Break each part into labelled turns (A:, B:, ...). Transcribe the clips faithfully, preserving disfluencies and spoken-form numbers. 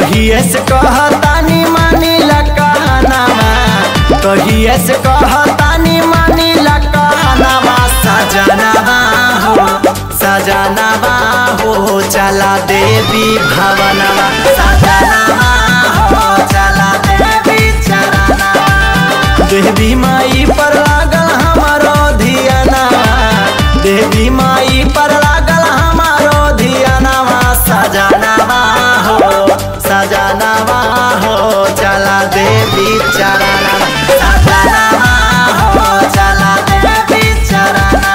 A: कहिए से कहतानी मानी लकानामा, कहिए से कहतानी मानी लकानामा। सजनवा हो सजनवा हो चला देवी भवनवा, सजनवा हो चला देवी चरणवा। देवी माई पर लागल हमारो धियानवा, देवी माई पर लागल हमारो धियानवा। सजनवा हो सजनवा हो चला देवी चरणवा, सजनवा हो चला देवी चरणवा।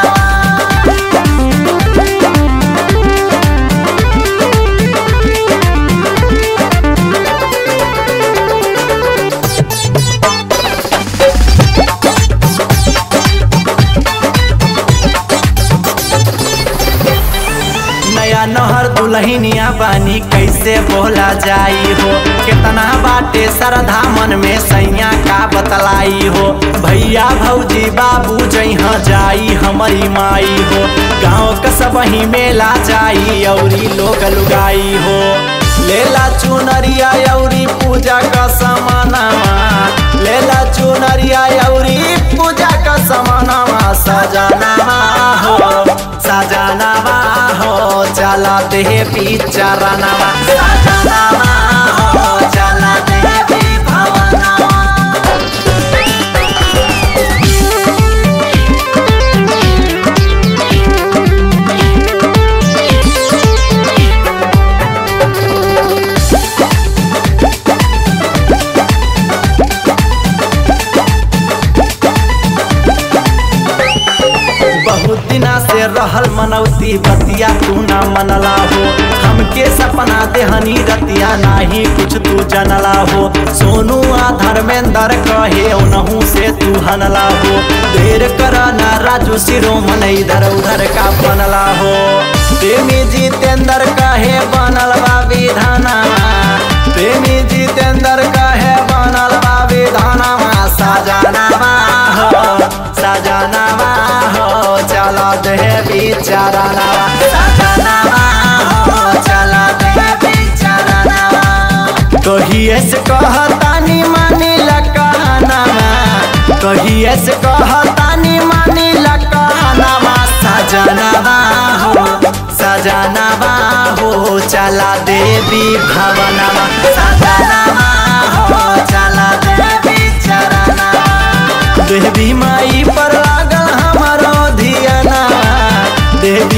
A: नया नहर दुल्हनिया बानी कैसे बोला जाई हो, कितना बाटे श्रद्धा मन में सैया का बतलाई हो। भैया भौजी बाबू जइहा जाई हमारी माई हो, गाँव का सब ही मेला जाई औरी लोग लुगाई हो। लेला चुनरिया औरी पूजा का समानवा, लेला चुनरिया औरी पूजा का समानवा। सजनवा हो सजनवा हो चला देवी चरणवा, सजनवा हो चला देवी भवनवा। बहुत दिना से रहल मनौती बतिया तू ना मनला हो, हमके सपना देहनी रतिया नाही कुछ तू जनला हो। सोनू आ धर्मेंद्र कहे उनहू से तू हनला हो, देर करा ना राजू शिरोमन इधर उधर का बनला हो। प्रेमी जितेंद्र कहे बनल बा विधानवा, प्रेमी जितेंद्र कहे बनल बा विधानवा। सजनवा हो सजनवा हो चला देवी चरणवा, सजनवा हो चला देवी चरणवा। कहिए से कहतानी मानी लकानामा, कहिए से कहतानी मानी लकानामा। सजनवा हो सजनवा हो चला देवी भवनवा, सजनवा हो चला देवी चरणवा। देवी माई पर लागल हमारो धियानवा, देवी